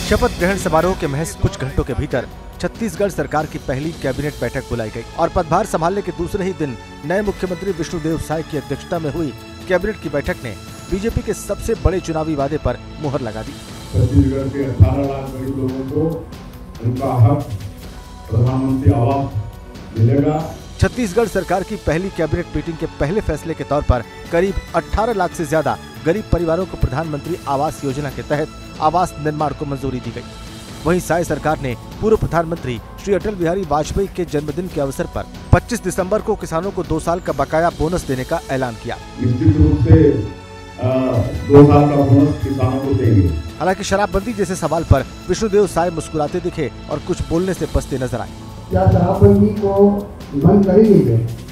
शपथ ग्रहण समारोह के महज कुछ घंटों के भीतर छत्तीसगढ़ सरकार की पहली कैबिनेट बैठक बुलाई गई और पदभार संभालने के दूसरे ही दिन नए मुख्यमंत्री विष्णुदेव साय की अध्यक्षता में हुई कैबिनेट की बैठक ने बीजेपी के सबसे बड़े चुनावी वादे पर मुहर लगा दी। छत्तीसगढ़ के 18 लाख गरीब लोगों को उनका हक प्रधानमंत्री आवास मिलेगा। छत्तीसगढ़ सरकार की पहली कैबिनेट मीटिंग के पहले फैसले के तौर पर करीब 18 लाख से ज्यादा गरीब परिवारों को प्रधानमंत्री आवास योजना के तहत आवास निर्माण को मंजूरी दी गई। वहीं साय सरकार ने पूर्व प्रधानमंत्री श्री अटल बिहारी वाजपेयी के जन्मदिन के अवसर पर 25 दिसंबर को किसानों को 2 साल का बकाया बोनस देने का ऐलान किया। निश्चित रूप से 2 साल का बोनस किसानों को देंगे। हालांकि शराबबंदी जैसे सवाल पर विष्णुदेव साय मुस्कुराते दिखे और कुछ बोलने से बचते नजर आए। क्या शराबबंदी को बंद करेंगे?